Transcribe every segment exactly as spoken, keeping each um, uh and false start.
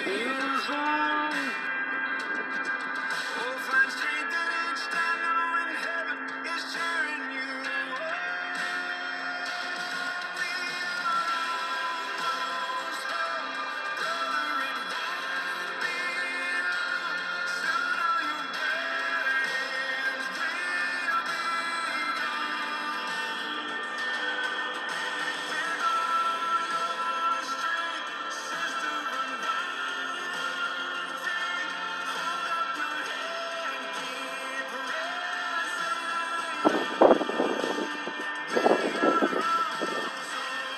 Feels home. Oh, find strength in each time, knowing heaven is cheering you on. We are almost home, brother. It won't be long. Soon all your burdens will be gone. With all your strength, sister, run wild, free. Hold up your head, keep pressing on. We are almost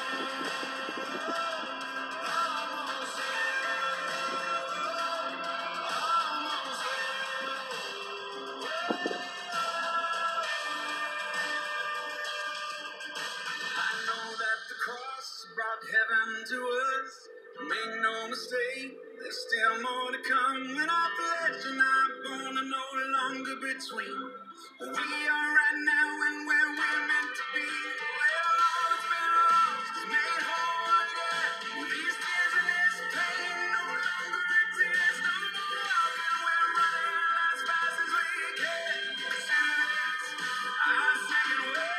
I know that the cross brought heaven to us. Make no mistake, there's still more to come. When our flesh and our bone are no longer between. We are right now and where we're meant to be. Where all that's been lost is made whole again. These tears and this pain no longer exist. No more walking, we're running as fast as we can. This is our second wave.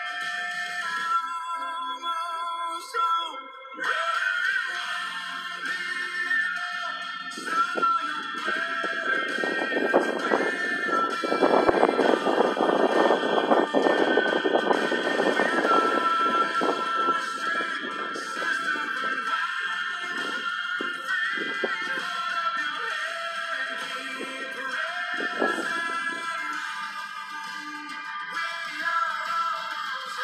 Almost home. Running won't be long. Soon all your burdens will be gone. With all your strength, sister, run wild, run free. Hold up your head and keep pressing on. We are almost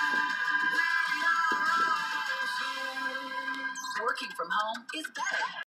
Working from home is better.